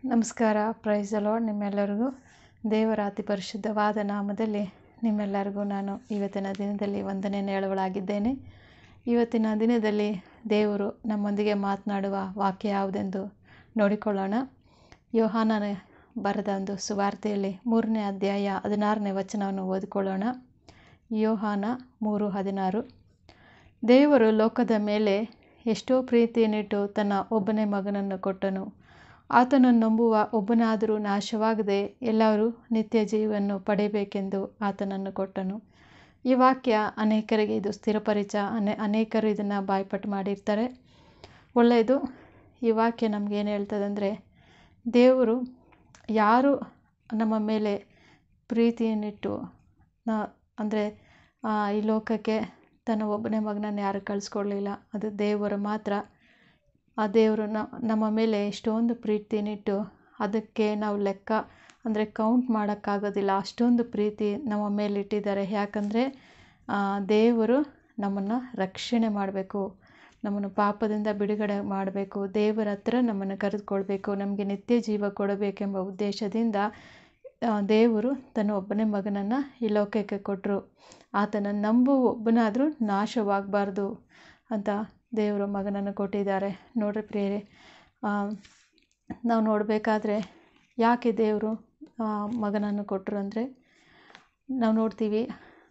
ನಮಸ್ಕಾರ. Praise the lord. ನಿಮ್ಮೆಲ್ಲರಿಗೂ ದೇವರ ಅತಿ ಪರಿಶುದ್ಧವಾದ ನಾಮದಲ್ಲಿ ನಿಮ್ಮೆಲ್ಲರಿಗೂ ನಾನು ಇವತ್ತಿನ ದಿನದಲ್ಲಿ ವಂದನೆಯನ್ನು ಹೇಳುವಳಾಗಿದ್ದೇನೆ. ಇವತ್ತಿನ ದಿನದಲ್ಲಿ ದೇವರು ನಮ್ಮೊಂದಿಗೆ ಮಾತನಾಡುವ ವಾಕ್ಯ ಯಾವುದೆಂದು ನೋಡಿಕೊಳ್ಳೋಣ. ಯೋಹಾನನ ಬರೆದ ಒಂದು ಸುವಾರ್ತೆಯಲ್ಲಿ 3ನೇ ಅಧ್ಯಾಯ 16ನೇ ವಚನವನ್ನು ಓದಿಕೊಳ್ಳೋಣ. ಯೋಹಾನ 3:16. ದೇವರು ಲೋಕದ ಮೇಲೆ ಎಷ್ಟೋ ಪ್ರೀತಿಯನ್ನಿಟ್ಟು ತನ್ನ ಒಬ್ಬನೇ ಮಗನನ್ನು ಕೊಟ್ಟನು. ಆತನನ್ನು ನಂಬುವ ಒಬ್ಬನಾದರೂ ನಾಶವಾಗದೆ ಎಲ್ಲರೂ ನಿತ್ಯ ಜೀವವನ್ನು ಪಡೆಯಬೇಕೆಂದು ಆತನನ್ನು ಕೊಟ್ಟನು. ಈ ವಾಕ್ಯ ಅನೇಕರಿಗೆ ಇದು ಸ್ಥಿರಪರಿಚಯ. ಅನೇಕರು ಇದನ್ನು ಬಾಯ್ಪಾಠ ಮಾಡಿರ್ತಾರೆ. ಒಳ್ಳೆಯದು. ಈ ವಾಕ್ಯ ನಮಗೇನು ಹೇಳ್ತದೆ ಅಂದರೆ, ದೇವರು ಯಾರು ನಮ್ಮ ಮೇಲೆ ಪ್ರೀತಿಯನ್ನಿಟ್ಟು ಅಂದರೆ ಈ ಲೋಕಕ್ಕೆ ತನ್ನ ಒಬ್ಬನೇ ಮಗನನ್ನು ಯಾರು ಕಳಿಸ್ಕೊಡ್ಲಿಲ್ಲ, ಅದು ದೇವರು ಮಾತ್ರ. ಆ ದೇವರು ನಮ್ಮ ಮೇಲೆ ಎಷ್ಟೊಂದು ಪ್ರೀತಿಯನ್ನಿಟ್ಟು ಅದಕ್ಕೆ ನಾವು ಲೆಕ್ಕ ಅಂದರೆ ಕೌಂಟ್ ಮಾಡೋಕ್ಕಾಗೋದಿಲ್ಲ, ಅಷ್ಟೊಂದು ಪ್ರೀತಿ ನಮ್ಮ ಮೇಲೆ ಇಟ್ಟಿದ್ದಾರೆ. ಯಾಕಂದರೆ ದೇವರು ನಮ್ಮನ್ನು ರಕ್ಷಣೆ ಮಾಡಬೇಕು, ನಮ್ಮನ್ನು ಪಾಪದಿಂದ ಬಿಡುಗಡೆ ಮಾಡಬೇಕು, ದೇವರ ಹತ್ರ ನಮ್ಮನ್ನು ಕರೆದುಕೊಳ್ಬೇಕು, ನಮಗೆ ನಿತ್ಯ ಜೀವ ಕೊಡಬೇಕೆಂಬ ಉದ್ದೇಶದಿಂದ ದೇವರು ತನ್ನ ಒಬ್ಬನೇ ಮಗನನ್ನು ಈ ಲೋಕಕ್ಕೆ ಕೊಟ್ಟರು. ಆತನನ್ನು ನಂಬುವ ಒಬ್ಬನಾದರೂ ನಾಶವಾಗಬಾರ್ದು ಅಂತ ದೇವರು ಮಗನನ್ನು ಕೊಟ್ಟಿದ್ದಾರೆ. ನೋಡ್ರಿ ಪ್ರಿಯರೇ, ನಾವು ನೋಡಬೇಕಾದ್ರೆ ಯಾಕೆ ದೇವರು ಮಗನನ್ನು ಕೊಟ್ಟರು ಅಂದರೆ, ನಾವು ನೋಡ್ತೀವಿ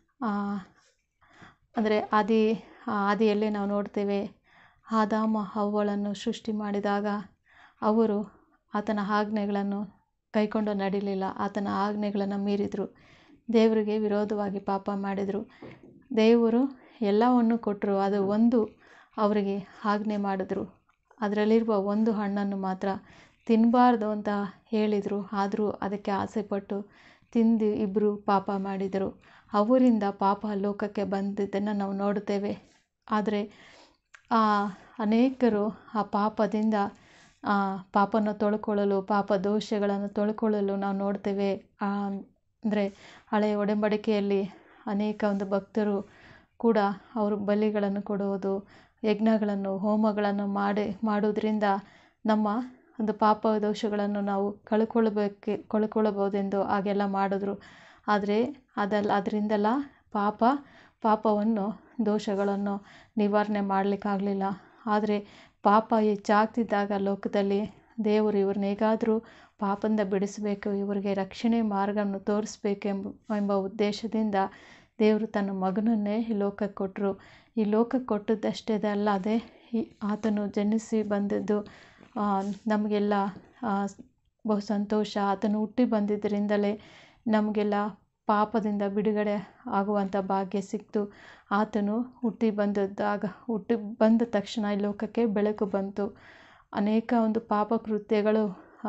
ಅಂದರೆ ಆದಿಯಲ್ಲಿ ನಾವು ನೋಡ್ತೇವೆ, ಆದಾಮ ಹವ್ವಳನ್ನು ಸೃಷ್ಟಿ ಮಾಡಿದಾಗ ಅವರು ಆತನ ಆಜ್ಞೆಗಳನ್ನು ಕೈಕೊಂಡು ನಡಿಲಿಲ್ಲ, ಆತನ ಆಜ್ಞೆಗಳನ್ನು ಮೀರಿದರು, ದೇವರಿಗೆ ವಿರೋಧವಾಗಿ ಪಾಪ ಮಾಡಿದರು. ದೇವರು ಎಲ್ಲವನ್ನು ಕೊಟ್ಟರು, ಅದು ಒಂದು ಅವರಿಗೆ ಆಜ್ಞೆ ಮಾಡಿದ್ರು, ಅದರಲ್ಲಿರುವ ಒಂದು ಹಣ್ಣನ್ನು ಮಾತ್ರ ತಿನ್ನಬಾರ್ದು ಅಂತ ಹೇಳಿದರು. ಆದರೂ ಅದಕ್ಕೆ ಆಸೆಪಟ್ಟು ತಿಂದು ಇಬ್ಬರು ಪಾಪ ಮಾಡಿದರು. ಅವರಿಂದ ಪಾಪ ಲೋಕಕ್ಕೆ ಬಂದಿದ್ದನ್ನು ನಾವು ನೋಡುತ್ತೇವೆ. ಆದರೆ ಅನೇಕರು ಆ ಪಾಪದಿಂದ ಪಾಪನ ತೊಳ್ಕೊಳ್ಳಲು, ಪಾಪ ದೋಷಗಳನ್ನು ತೊಳ್ಕೊಳ್ಳಲು ನಾವು ನೋಡ್ತೇವೆ. ಅಂದರೆ ಹಳೆಯ ಒಡಂಬಡಿಕೆಯಲ್ಲಿ ಅನೇಕ ಒಂದು ಭಕ್ತರು ಕೂಡ ಅವರು ಬಲಿಗಳನ್ನು ಕೊಡುವುದು, ಯಜ್ಞಗಳನ್ನು, ಹೋಮಗಳನ್ನು ಮಾಡೋದ್ರಿಂದ ನಮ್ಮ ಒಂದು ಪಾಪ ದೋಷಗಳನ್ನು ನಾವು ಕಳ್ಕೊಳ್ಬೋದೆಂದು ಹಾಗೆಲ್ಲ ಮಾಡಿದ್ರು. ಆದರೆ ಅದರಿಂದೆಲ್ಲ ಪಾಪವನ್ನು ದೋಷಗಳನ್ನು ನಿವಾರಣೆ ಮಾಡಲಿಕ್ಕಾಗಲಿಲ್ಲ. ಆದರೆ ಪಾಪ ಹೆಚ್ಚಾಗ್ತಿದ್ದಾಗ ಲೋಕದಲ್ಲಿ ದೇವರು ಇವ್ರನ್ನ ಹೇಗಾದರೂ ಪಾಪದಿಂದ ಬಿಡಿಸಬೇಕು, ಇವರಿಗೆ ರಕ್ಷಣೆ ಮಾರ್ಗವನ್ನು ತೋರಿಸ್ಬೇಕೆಂಬ ಉದ್ದೇಶದಿಂದ ದೇವರು ತನ್ನ ಮಗನನ್ನೇ ಈ ಲೋಕಕ್ಕೆ ಕೊಟ್ಟರು. ಈ ಲೋಕಕ್ಕೆ ಕೊಟ್ಟದ್ದಷ್ಟೇ ಅಲ್ಲದೆ ಆತನು ಜನಿಸಿ ಬಂದದ್ದು ನಮಗೆಲ್ಲ ಬಹು ಸಂತೋಷ. ಆತನು ಹುಟ್ಟಿ ಬಂದಿದ್ದರಿಂದಲೇ ನಮಗೆಲ್ಲ ಪಾಪದಿಂದ ಬಿಡುಗಡೆ ಆಗುವಂಥ ಭಾಗ್ಯ ಸಿಕ್ತು. ಆತನು ಹುಟ್ಟಿ ಬಂದ ತಕ್ಷಣ ಈ ಲೋಕಕ್ಕೆ ಬೆಳಕು ಬಂತು. ಅನೇಕ ಒಂದು ಪಾಪ ಕೃತ್ಯಗಳು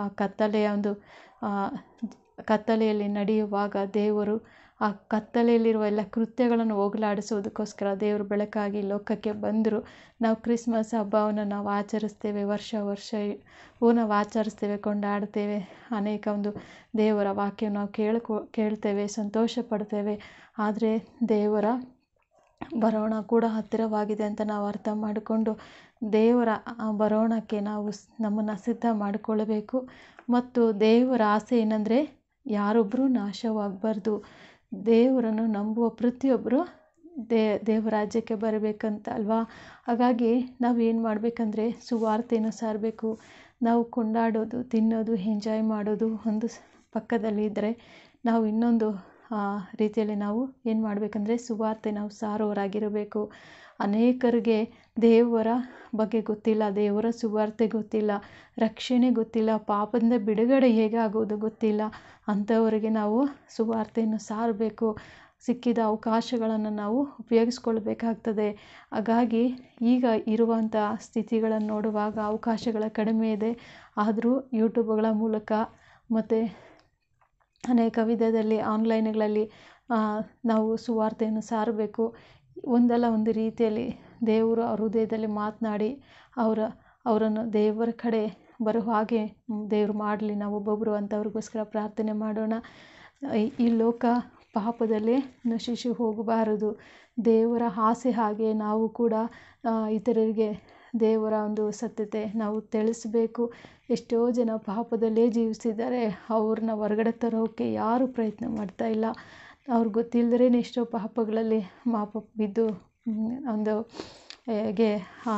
ಕತ್ತಲೆಯಲ್ಲಿ ನಡೆಯುವಾಗ ದೇವರು ಆ ಕತ್ತಲೆಯಲ್ಲಿರುವ ಎಲ್ಲ ಕೃತ್ಯಗಳನ್ನು ಹೋಗಲಾಡಿಸೋದಕ್ಕೋಸ್ಕರ ದೇವರು ಬೆಳಕಾಗಿ ಲೋಕಕ್ಕೆ ಬಂದರು. ನಾವು ಕ್ರಿಸ್ಮಸ್ ಹಬ್ಬವನ್ನು ನಾವು ಆಚರಿಸ್ತೇವೆ, ವರ್ಷ ನಾವು ಆಚರಿಸ್ತೇವೆ, ಕೊಂಡಾಡ್ತೇವೆ. ಅನೇಕ ಒಂದು ದೇವರ ವಾಕ್ಯ ನಾವು ಕೇಳ್ತೇವೆ, ಸಂತೋಷ ಪಡ್ತೇವೆ. ಆದರೆ ದೇವರ ಬರೋಣ ಕೂಡ ಹತ್ತಿರವಾಗಿದೆ ಅಂತ ನಾವು ಅರ್ಥ ಮಾಡಿಕೊಂಡು ದೇವರ ಬರೋಣಕ್ಕೆ ನಾವು ನಮ್ಮನ್ನು ಸಿದ್ಧ ಮಾಡಿಕೊಳ್ಳಬೇಕು. ಮತ್ತು ದೇವರ ಆಸೆ ಏನಂದರೆ ಯಾರೊಬ್ಬರೂ ನಾಶವಾಗಬಾರ್ದು, ದೇವರನ್ನು ನಂಬುವ ಪ್ರತಿಯೊಬ್ಬರು ದೇವರಾಜ್ಯಕ್ಕೆ ಬರಬೇಕಂತ ಅಲ್ವಾ. ಹಾಗಾಗಿ ನಾವು ಏನು ಮಾಡಬೇಕಂದ್ರೆ ಸುವಾರ್ತೆಯನ್ನು ಸಾರಬೇಕು. ನಾವು ಕೊಂಡಾಡೋದು, ತಿನ್ನೋದು, ಎಂಜಾಯ್ ಮಾಡೋದು ಒಂದು ಪಕ್ಕದಲ್ಲಿ ಇದ್ದರೆ, ನಾವು ಇನ್ನೊಂದು ರೀತಿಯಲ್ಲಿ ನಾವು ಏನು ಮಾಡಬೇಕಂದ್ರೆ ಸುವಾರ್ತೆ ನಾವು ಸಾರೋರಾಗಿರಬೇಕು. ಅನೇಕರಿಗೆ ದೇವರ ಬಗ್ಗೆ ಗೊತ್ತಿಲ್ಲ, ದೇವರ ಸುವಾರ್ತೆ ಗೊತ್ತಿಲ್ಲ, ರಕ್ಷಣೆ ಗೊತ್ತಿಲ್ಲ, ಪಾಪದಿಂದ ಬಿಡುಗಡೆ ಹೇಗೆ ಆಗೋದು ಗೊತ್ತಿಲ್ಲ. ಅಂಥವರಿಗೆ ನಾವು ಸುವಾರ್ತೆಯನ್ನು ಸಾರಬೇಕು. ಸಿಕ್ಕಿದ ಅವಕಾಶಗಳನ್ನು ನಾವು ಉಪಯೋಗಿಸ್ಕೊಳ್ಬೇಕಾಗ್ತದೆ. ಹಾಗಾಗಿ ಈಗ ಇರುವಂಥ ಸ್ಥಿತಿಗಳನ್ನು ನೋಡುವಾಗ ಅವಕಾಶಗಳ ಕಡಿಮೆ ಇದೆ. ಆದರೂ ಯೂಟ್ಯೂಬ್ಗಳ ಮೂಲಕ ಮತ್ತು ಅನೇಕ ವಿಧದಲ್ಲಿ ಆನ್ಲೈನ್ಗಳಲ್ಲಿ ನಾವು ಸುವಾರ್ತೆಯನ್ನು ಸಾರಬೇಕು. ಒಂದಲ್ಲ ಒಂದು ರೀತಿಯಲ್ಲಿ ದೇವರು ಅವ್ರ ಹೃದಯದಲ್ಲಿ ಮಾತನಾಡಿ ಅವರನ್ನು ದೇವರ ಕಡೆ ಬರೋ ಹಾಗೆ ದೇವರು ಮಾಡಲಿ. ನಾವು ಒಬ್ಬೊಬ್ಬರು ಅಂಥವ್ರಿಗೋಸ್ಕರ ಪ್ರಾರ್ಥನೆ ಮಾಡೋಣ. ಈ ಲೋಕ ಪಾಪದಲ್ಲೇ ನಶಿಸಿ ಹೋಗಬಾರದು. ದೇವರ ಆಸೆ ಹಾಗೆ ನಾವು ಕೂಡ ಇತರರಿಗೆ ದೇವರ ಒಂದು ಸತ್ಯತೆ ನಾವು ತಿಳಿಸಬೇಕು. ಎಷ್ಟೋ ಜನ ಪಾಪದಲ್ಲೇ ಜೀವಿಸಿದ್ದಾರೆ, ಅವ್ರನ್ನ ಹೊರಗಡೆ ತರೋಕ್ಕೆ ಯಾರೂ ಪ್ರಯತ್ನ ಮಾಡ್ತಾ ಇಲ್ಲ. ಅವ್ರಿಗೆ ಗೊತ್ತಿಲ್ಲದೇ ಎಷ್ಟೋ ಪಾಪಗಳಲ್ಲಿ ಬಿದ್ದು ಒಂದು ಹೇಗೆ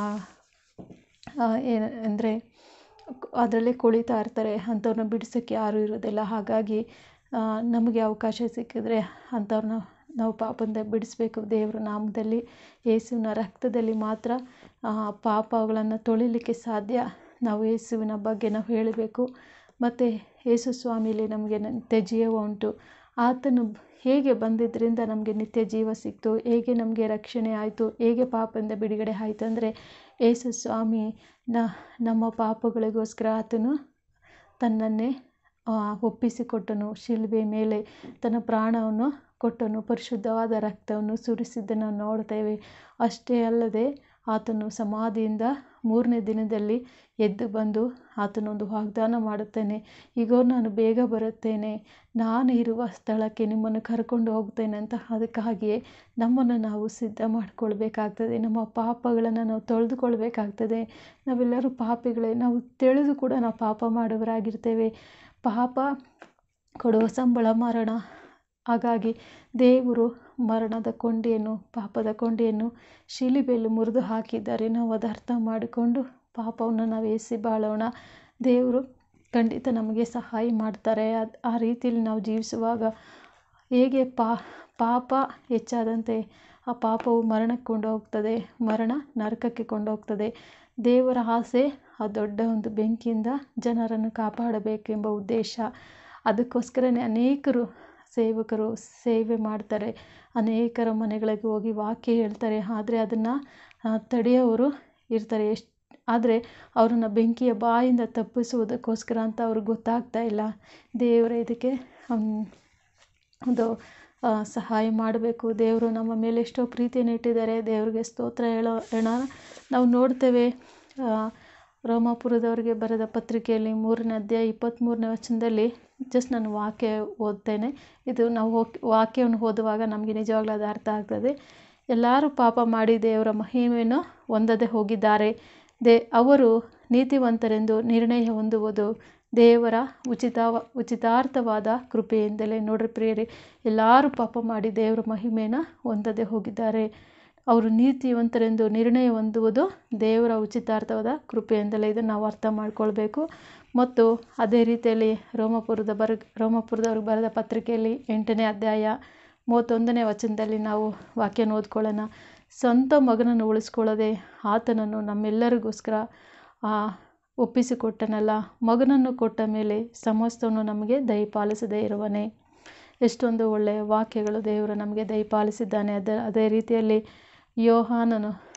ಅಂದರೆ ಅದರಲ್ಲೇ ಕುಳಿತಾ ಇರ್ತಾರೆ. ಅಂಥವ್ರನ್ನ ಬಿಡಿಸೋಕ್ಕೆ ಯಾರೂ ಇರೋದಿಲ್ಲ. ಹಾಗಾಗಿ ನಮಗೆ ಅವಕಾಶ ಸಿಕ್ಕಿದ್ರೆ ಅಂಥವ್ರನ್ನ ನಾವು ಪಾಪದಿಂದ ಬಿಡಿಸ್ಬೇಕು. ದೇವರ ನಾಮದಲ್ಲಿ, ಯೇಸುವಿನ ರಕ್ತದಲ್ಲಿ ಮಾತ್ರ ಪಾಪಗಳನ್ನು ತೊಳಿಲಿಕ್ಕೆ ಸಾಧ್ಯ. ನಾವು ಯೇಸುವಿನ ಬಗ್ಗೆ ನಾವು ಹೇಳಬೇಕು. ಮತ್ತು ಯೇಸು ಸ್ವಾಮಿಲಿ ನಮಗೆ ನಿತ್ಯ ಜೀವ ಉಂಟು. ಆತನು ಹೇಗೆ ಬಂದಿದ್ದರಿಂದ ನಮಗೆ ನಿತ್ಯ ಜೀವ ಸಿಕ್ತು, ಹೇಗೆ ನಮಗೆ ರಕ್ಷಣೆ ಆಯಿತು, ಹೇಗೆ ಪಾಪದಿಂದ ಬಿಡುಗಡೆ ಆಯಿತು ಅಂದರೆ ಯೇಸು ಸ್ವಾಮಿ ನಮ್ಮ ಪಾಪಗಳಿಗೋಸ್ಕರ ಆತನು ತನ್ನನ್ನೇ ಒಪ್ಪಿಸಿಕೊಟ್ಟನು. ಶಿಲುಬೆ ಮೇಲೆ ತನ್ನ ಪ್ರಾಣವನ್ನು ಕೊಟ್ಟನು, ಪರಿಶುದ್ಧವಾದ ರಕ್ತವನ್ನು ಸುರಿಸಿದ್ದನ್ನು ನೋಡ್ತೇವೆ. ಅಷ್ಟೇ ಅಲ್ಲದೆ ಆತನು ಸಮಾಧಿಯಿಂದ 3ನೇ ದಿನದಲ್ಲಿ ಎದ್ದು ಬಂದು ಆತನೊಂದು ವಾಗ್ದಾನ ಮಾಡುತ್ತಾನೆ. ಈಗೋ ನಾನು ಬೇಗ ಬರುತ್ತೇನೆ, ನಾನು ಇರುವ ಸ್ಥಳಕ್ಕೆ ನಿಮ್ಮನ್ನು ಕರ್ಕೊಂಡು ಹೋಗ್ತೇನೆ ಅಂತ. ಅದಕ್ಕಾಗಿಯೇ ನಮ್ಮನ್ನು ನಾವು ಸಿದ್ಧ ಮಾಡಿಕೊಳ್ಬೇಕಾಗ್ತದೆ. ನಮ್ಮ ಪಾಪಗಳನ್ನು ನಾವು ತೊಳೆದುಕೊಳ್ಬೇಕಾಗ್ತದೆ. ನಾವೆಲ್ಲರೂ ಪಾಪಿಗಳೇ, ನಾವು ತಿಳಿದು ಕೂಡ ನಾವು ಪಾಪ ಮಾಡುವವರಾಗಿರ್ತೇವೆ. ಪಾಪ ಕೊಡುವ ಸಂಬಳ ಮರಣ. ಹಾಗಾಗಿ ದೇವರು ಮರಣದ ಕೊಂಡಿಯನ್ನು, ಪಾಪದ ಕೊಂಡಿಯನ್ನು ಶಿಲುಬೆಯಲ್ಲಿ ಮುರಿದು ಹಾಕಿದ್ದಾರೆ. ನಾವು ಅದು ಅರ್ಥ ಮಾಡಿಕೊಂಡು ಪಾಪವನ್ನು ನಾವು ಎಸಿ ಬಾಳೋಣ. ದೇವರು ಖಂಡಿತ ನಮಗೆ ಸಹಾಯ ಮಾಡ್ತಾರೆ. ಆ ರೀತಿಯಲ್ಲಿ ನಾವು ಜೀವಿಸುವಾಗ ಹೇಗೆ ಪಾಪ ಹೆಚ್ಚಾದಂತೆ ಆ ಪಾಪವು ಮರಣಕ್ಕೆ ಕೊಂಡೋಗ್ತದೆ, ಮರಣ ನರಕಕ್ಕೆ ಕೊಂಡೋಗ್ತದೆ. ದೇವರ ಆಸೆ ಆ ದೊಡ್ಡ ಒಂದು ಬೆಂಕಿಯಿಂದ ಜನರನ್ನು ಕಾಪಾಡಬೇಕೆಂಬ ಉದ್ದೇಶ. ಅದಕ್ಕೋಸ್ಕರನೇ ಅನೇಕರು ಸೇವಕರು ಸೇವೆ ಮಾಡ್ತಾರೆ, ಅನೇಕರ ಮನೆಗಳಿಗೆ ಹೋಗಿ ವಾಕ್ಯ ಹೇಳ್ತಾರೆ. ಆದರೆ ಅದನ್ನು ತಡೆಯೋರು ಇರ್ತಾರೆ. ಆದರೆ ಅವರನ್ನು ಬೆಂಕಿಯ ಬಾಯಿಂದ ತಪ್ಪಿಸುವುದಕ್ಕೋಸ್ಕರ ಅಂತ ಅವ್ರಿಗೆ ಗೊತ್ತಾಗ್ತಾ ಇಲ್ಲ. ದೇವರೇ ಇದಕ್ಕೆ ಒಂದು ಸಹಾಯ ಮಾಡಬೇಕು. ದೇವರು ನಮ್ಮ ಮೇಲೆ ಎಷ್ಟೋ ಪ್ರೀತಿಯನ್ನು ಇಟ್ಟಿದ್ದಾರೆ. ದೇವರಿಗೆ ಸ್ತೋತ್ರ ಹೇಳೋಣ. ನಾವು ನೋಡ್ತೇವೆ ರೋಮಾಪುರದವರಿಗೆ ಬರೆದ ಪತ್ರಿಕೆಯಲ್ಲಿ 3ನೇ ಅಧ್ಯಾಯ 23ನೇ ವಚನದಲ್ಲಿ ಜಸ್ಟ್ ನಾನು ವಾಕ್ಯ ಓದ್ತೇನೆ. ಇದು ನಾವು ವಾಕ್ಯವನ್ನು ಓದುವಾಗ ನಮಗೆ ನಿಜವಾಗ್ಲೂ ಅದು ಅರ್ಥ ಆಗ್ತದೆ. ಎಲ್ಲರೂ ಪಾಪ ಮಾಡಿ ದೇವರ ಮಹಿಮೆಯನ್ನು ಹೊಂದದೆ ಹೋಗಿದ್ದಾರೆ. ಅವರು ನೀತಿವಂತರೆಂದು ನಿರ್ಣಯ ಹೊಂದುವುದು ದೇವರ ಉಚಿತಾರ್ಥವಾದ ಕೃಪೆಯಿಂದಲೇ. ನೋಡ್ರಿ ಪ್ರಿಯರೇ, ಎಲ್ಲರೂ ಪಾಪ ಮಾಡಿ ದೇವರ ಮಹಿಮೆಯನ್ನು ಹೊಂದದೆ ಹೋಗಿದ್ದಾರೆ. ಅವರು ನೀತಿವಂತರೆಂದು ನಿರ್ಣಯ ಹೊಂದುವುದು ದೇವರ ಉಚಿತಾರ್ಥವಾದ ಕೃಪೆಯಿಂದಲೇ. ಇದನ್ನು ನಾವು ಅರ್ಥ ಮಾಡ್ಕೊಳ್ಬೇಕು. ಮತ್ತು ಅದೇ ರೀತಿಯಲ್ಲಿ ರೋಮಾಪುರದವ್ರಿಗೆ ಬರೆದ ಪತ್ರಿಕೆಯಲ್ಲಿ 8ನೇ ಅಧ್ಯಾಯ 31ನೇ ವಚನದಲ್ಲಿ ನಾವು ವಾಕ್ಯನ ಓದ್ಕೊಳ್ಳೋಣ. ಸ್ವಂತ ಮಗನನ್ನು ಉಳಿಸ್ಕೊಳ್ಳದೆ ಆತನನ್ನು ನಮ್ಮೆಲ್ಲರಿಗೋಸ್ಕರ ಒಪ್ಪಿಸಿಕೊಟ್ಟನಲ್ಲ, ಮಗನನ್ನು ಕೊಟ್ಟ ಮೇಲೆ ಸಮಸ್ತವನ್ನು ನಮಗೆ ದಯಪಾಲಿಸದೇ ಇರುವನೇ. ಎಷ್ಟೊಂದು ಒಳ್ಳೆಯ ವಾಕ್ಯಗಳು ದೇವರು ನಮಗೆ ದಯಪಾಲಿಸಿದ್ದಾನೆ. ಅದೇ ರೀತಿಯಲ್ಲಿ ಯೋಹಾನ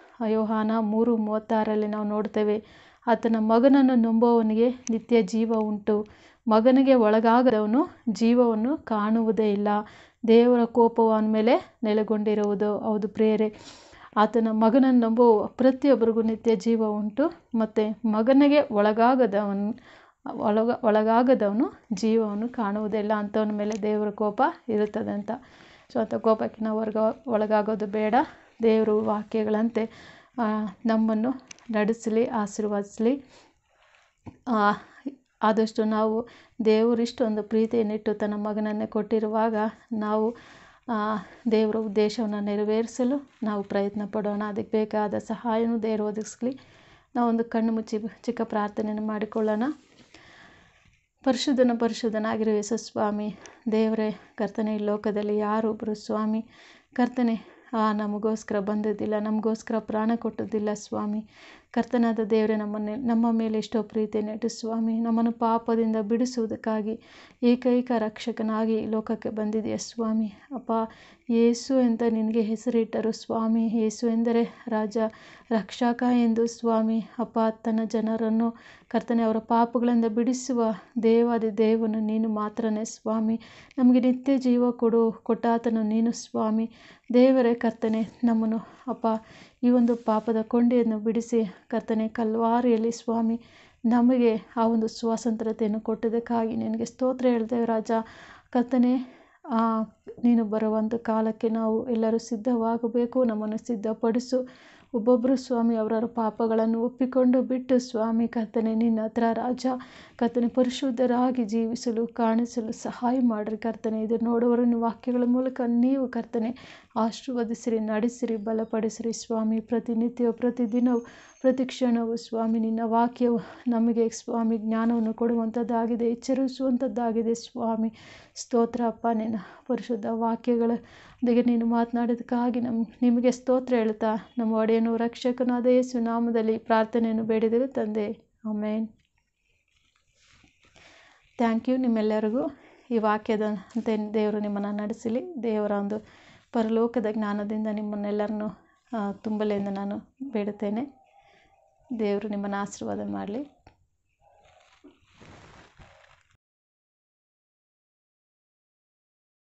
3:36 ನಾವು ನೋಡ್ತೇವೆ, ಆತನ ಮಗನನ್ನು ನಂಬುವವನಿಗೆ ನಿತ್ಯ ಜೀವ ಉಂಟು, ಮಗನಿಗೆ ಒಳಗಾಗದವನು ಜೀವವನ್ನು ಕಾಣುವುದೇ ಇಲ್ಲ, ದೇವರ ಕೋಪವು ಅವನ ಮೇಲೆ ನೆಲೆಗೊಂಡಿರುವುದು. ಹೌದು ಪ್ರಿಯರೇ, ಆತನ ಮಗನನ್ನು ನಂಬುವ ಪ್ರತಿಯೊಬ್ಬರಿಗೂ ನಿತ್ಯ ಜೀವ ಉಂಟು, ಮತ್ತು ಮಗನಿಗೆ ಒಳಗಾಗದವನು ಜೀವವನ್ನು ಕಾಣುವುದಿಲ್ಲ. ಅಂಥವನ ಮೇಲೆ ದೇವರ ಕೋಪ ಇರುತ್ತದೆ ಅಂತ. ಸೊ ಅಂಥ ಕೋಪಕ್ಕೆ ನಾವು ಒಳಗಾಗೋದು ಬೇಡ. ದೇವರು ವಾಕ್ಯಗಳಂತೆ ನಮ್ಮನ್ನು ನಡೆಸಲಿ, ಆಶೀರ್ವದಿಸಲಿ. ಆದಷ್ಟು ನಾವು ದೇವರಿಷ್ಟೊಂದು ಪ್ರೀತಿಯನ್ನಿಟ್ಟು ತನ್ನ ಮಗನನ್ನೇ ಕೊಟ್ಟಿರುವಾಗ ನಾವು ದೇವರ ಉದ್ದೇಶವನ್ನು ನೆರವೇರಿಸಲು ನಾವು ಪ್ರಯತ್ನ ಪಡೋಣ. ಅದಕ್ಕೆ ಬೇಕಾದ ಸಹಾಯನೂ ದೇವರು ಒದಗಿಸ್ಲಿ. ನಾವೊಂದು ಕಣ್ಣು ಮುಚ್ಚಿ ಚಿಕ್ಕ ಪ್ರಾರ್ಥನೆಯನ್ನು ಮಾಡಿಕೊಳ್ಳೋಣ. ಪರಿಶುದ್ಧನಾಗಿರುವ ಯೇಸು ಸ್ವಾಮಿ ದೇವರೇ, ಕರ್ತನೆ, ಈ ಲೋಕದಲ್ಲಿ ಯಾರೊಬ್ಬರು ಸ್ವಾಮಿ ಕರ್ತನೆ ನಮಗೋಸ್ಕರ ಬಂದದ್ದಿಲ್ಲ, ನಮಗೋಸ್ಕರ ಪ್ರಾಣ ಕೊಟ್ಟದ್ದಿಲ್ಲ ಸ್ವಾಮಿ. ಕರ್ತನಾದ ದೇವರೇ, ನಮ್ಮ ಮೇಲೆ ಎಷ್ಟೋ ಪ್ರೀತಿಯನ್ನು ಇಟ್ಟು ಸ್ವಾಮಿ ನಮ್ಮನ್ನು ಪಾಪದಿಂದ ಬಿಡಿಸುವುದಕ್ಕಾಗಿ ಏಕೈಕ ರಕ್ಷಕನಾಗಿ ಲೋಕಕ್ಕೆ ಬಂದಿದೆಯಾ ಸ್ವಾಮಿ. ಅಪ್ಪ, ಯೇಸು ಅಂತ ನಿನಗೆ ಹೆಸರಿಟ್ಟರು ಸ್ವಾಮಿ. ಯೇಸು ಎಂದರೆ ರಾಜ, ರಕ್ಷಕ ಎಂದು ಸ್ವಾಮಿ. ಅಪ್ಪ, ತನ್ನ ಜನರನ್ನು ಕರ್ತನೆ ಅವರ ಪಾಪಗಳಿಂದ ಬಿಡಿಸುವ ದೇವಾದಿ ದೇವನು ನೀನು ಮಾತ್ರನೇ ಸ್ವಾಮಿ. ನಮಗೆ ನಿತ್ಯ ಜೀವ ಕೊಟ್ಟಾತನು ನೀನು ಸ್ವಾಮಿ. ದೇವರೇ ಕರ್ತನೆ, ನಮ್ಮನ್ನು ಅಪ್ಪ ಈ ಒಂದು ಪಾಪದ ಕೊಂಡಿಯನ್ನು ಬಿಡಿಸಿ ಕರ್ತನೆ ಕಲ್ವಾರಿಯಲ್ಲಿ ಸ್ವಾಮಿ ನಮಗೆ ಆ ಒಂದು ಸ್ವಾತಂತ್ರ್ಯತೆಯನ್ನು ಕೊಟ್ಟದಕ್ಕಾಗಿ ನಿನಗೆ ಸ್ತೋತ್ರ ಹೇಳ್ತೇವೆ ರಾಜ. ಕರ್ತನೆ, ನೀನು ಬರುವಂಥ ಕಾಲಕ್ಕೆ ನಾವು ಎಲ್ಲರೂ ಸಿದ್ಧವಾಗಬೇಕು. ನಮ್ಮನ್ನು ಸಿದ್ಧಪಡಿಸು ಒಬ್ಬೊಬ್ಬರು ಸ್ವಾಮಿ ಅವರವರ ಪಾಪಗಳನ್ನು ಒಪ್ಪಿಕೊಂಡು ಬಿಟ್ಟು ಸ್ವಾಮಿ ಕರ್ತನೆ ನಿನ್ನ ಹತ್ರ ರಾಜ ಕರ್ತನೆ ಪರಿಶುದ್ಧರಾಗಿ ಜೀವಿಸಲು ಕಾಣಿಸಲು ಸಹಾಯ ಮಾಡಿರಿ ಕರ್ತನೆ. ಇದು ನೋಡುವವರನ್ನು ವಾಕ್ಯಗಳ ಮೂಲಕ ನೀವು ಕರ್ತನೆ ಆಶೀರ್ವದಿಸಿರಿ, ನಡೆಸಿರಿ, ಬಲಪಡಿಸಿರಿ ಸ್ವಾಮಿ. ಪ್ರತಿನಿತ್ಯವೂ ಪ್ರತಿದಿನವೂ ಪ್ರತಿ ಕ್ಷಣವೂ ಸ್ವಾಮಿ ನಿನ್ನ ವಾಕ್ಯವು ನಮಗೆ ಸ್ವಾಮಿ ಜ್ಞಾನವನ್ನು ಕೊಡುವಂಥದ್ದಾಗಿದೆ, ಎಚ್ಚರಿಸುವಂಥದ್ದಾಗಿದೆ ಸ್ವಾಮಿ. ಸ್ತೋತ್ರ ಅಪ್ಪ, ನಿನ್ನ ಪರಿಶುದ್ಧ ವಾಕ್ಯಗಳೊಂದಿಗೆ ನೀನು ಮಾತನಾಡೋದಕ್ಕಾಗಿ ನಿಮಗೆ ಸ್ತೋತ್ರ ಹೇಳ್ತಾ ನಮ್ಮ ಒಡೆಯನು ರಕ್ಷಕನಾದ ಯೇಸು ನಾಮದಲ್ಲಿ ಪ್ರಾರ್ಥನೆಯನ್ನು ಬೇಡಿದೆವು ತಂದೆ, ಆಮೇನ್. Thank you. ನಿಮ್ಮೆಲ್ಲರಿಗೂ ಈ ವಾಕ್ಯದಂತೆ ದೇವರು ನಿಮ್ಮನ್ನು ನಡೆಸಲಿ. ದೇವರ ಒಂದು ಪರಲೋಕದ ಜ್ಞಾನದಿಂದ ನಿಮ್ಮನ್ನೆಲ್ಲರನ್ನು ತುಂಬಲೆಂದು ನಾನು ಬೇಡುತ್ತೇನೆ. ದೇವರು ನಿಮ್ಮನ್ನು ಆಶೀರ್ವಾದ ಮಾಡಲಿ.